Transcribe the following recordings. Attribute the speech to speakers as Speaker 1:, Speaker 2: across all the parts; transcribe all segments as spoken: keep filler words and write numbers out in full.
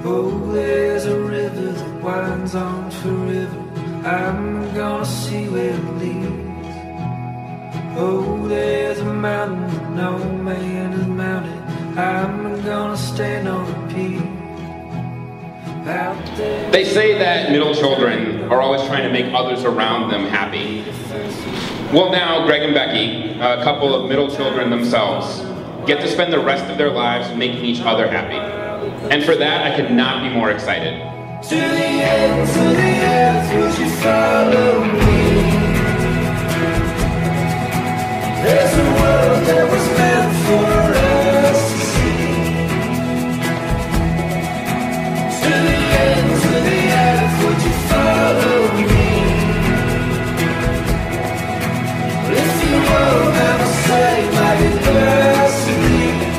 Speaker 1: Oh, there's a river that winds on forever. I'm gonna see where it leads. Oh, there's a mountain that no man has mounted. I'm gonna stand on a peak. Out there.
Speaker 2: They say that middle children are always trying to make others around them happy. Well, now Greg and Becky, a couple of middle children themselves, get to spend the rest of their lives making each other happy. And for that, I could not be more excited.
Speaker 1: To the ends of the earth, would you follow me? There's a world that was meant for us to see. To the ends of the earth, would you follow me? If you won't have a say, my adversity.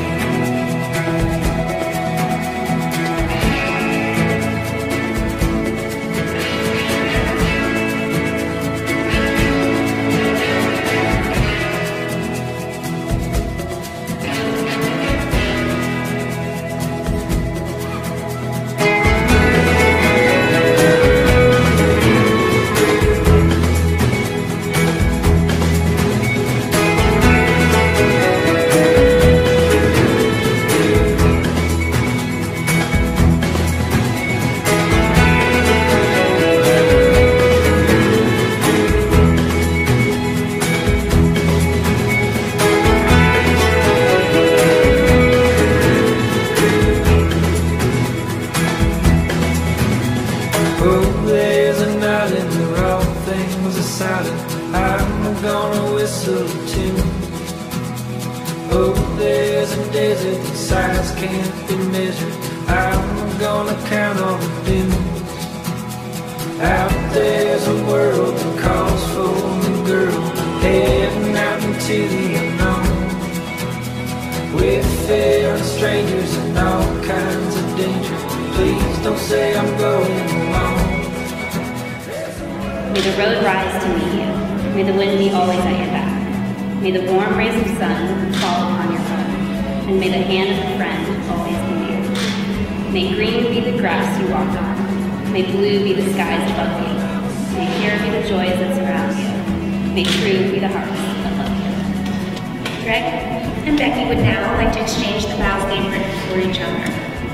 Speaker 3: May the road rise to meet you. May the wind be always at your back. May the warm rays of sun fall upon your foot. And may the hand of a friend always be near. May green be the grass you walk on. May blue be the skies above you. May pure be the joys that surround you. May true be the hearts that love you.
Speaker 4: Greg and Becky would now like to exchange the vows they've written for each other.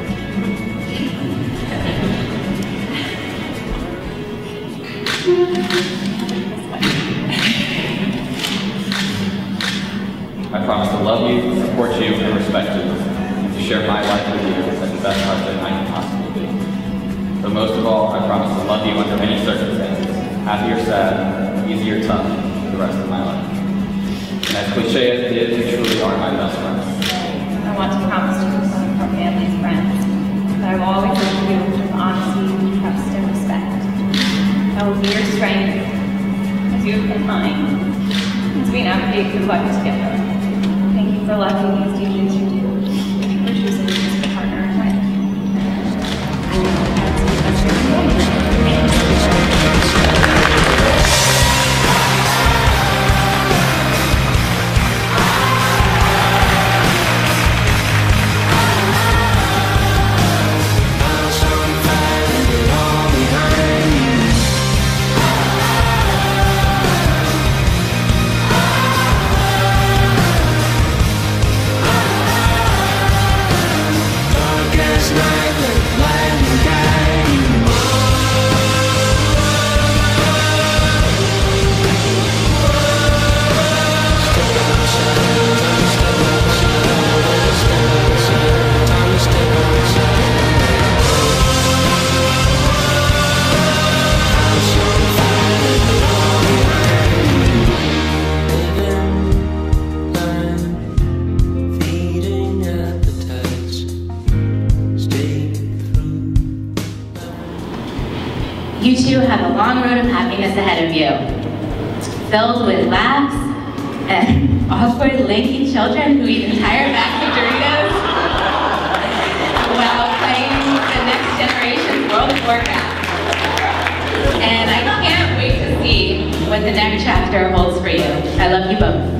Speaker 5: I promise to love you, support you, and respect you, and to share my life with you as the best husband I can possibly be. But most of all, I promise to love you under any circumstances, happy or sad, easy or tough, for the rest of my life. And as cliche as it is, you truly are my best friend.
Speaker 6: I want to promise to protect our family and friends that I will always love you with honesty, trust, and respect. I will be your strength as you have been mine, as we navigate through life together. Thank you for loving me as deeply as you do, for choosing me as a partner and friend.
Speaker 3: You two have a long road of happiness ahead of you. It's filled with laughs and awkward, lanky children who eat entire bags of Doritos while playing the next generation's World of Warcraft. And I can't wait to see what the next chapter holds for you. I love you both.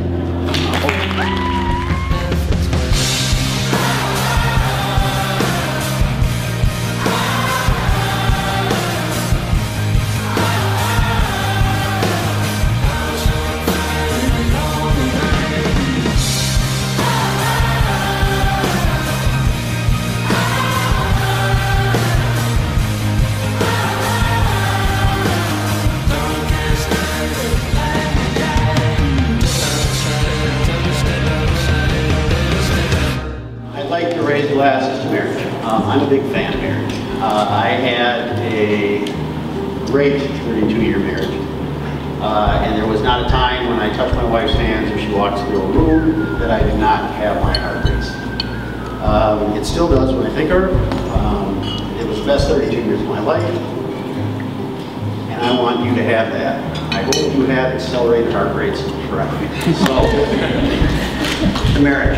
Speaker 7: I'm a big fan of marriage. Uh, I had a great thirty-two year marriage. Uh, and there was not a time when I touched my wife's hands or she walked through a room that I did not have my heart race. Um, it still does when I think of her. Um, it was the best thirty-two years of my life. And I want you to have that. I hope you have accelerated heart rates forever. So, the marriage.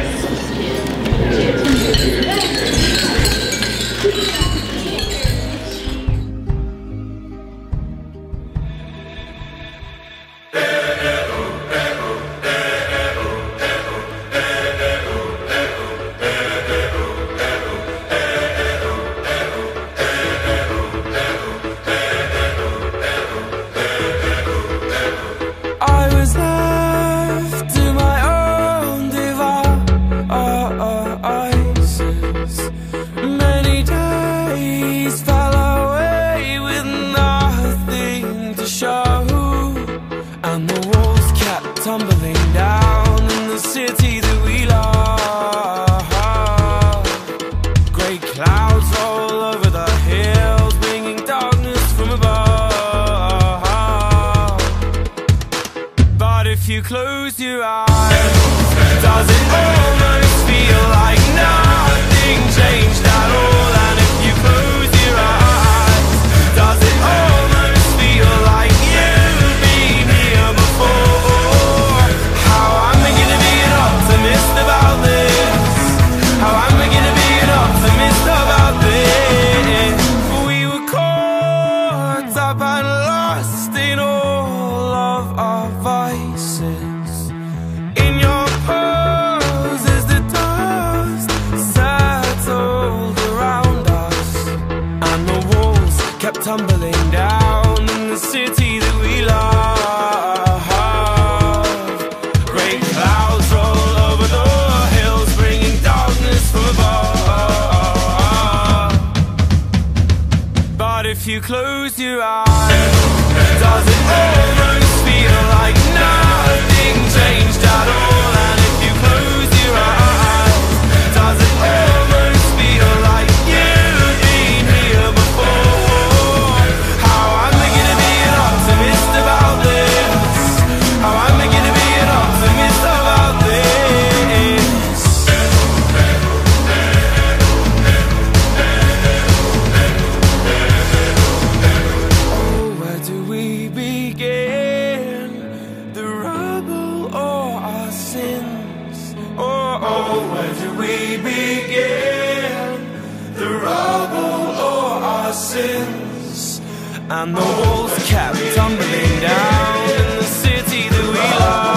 Speaker 1: And the walls kept tumbling down in the city that we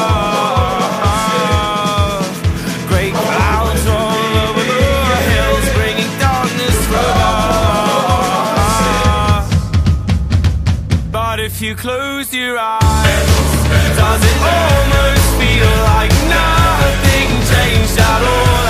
Speaker 1: love. Great clouds roll over the hills, bringing darkness from above. But if you close your eyes, does it almost feel like nothing changed at all?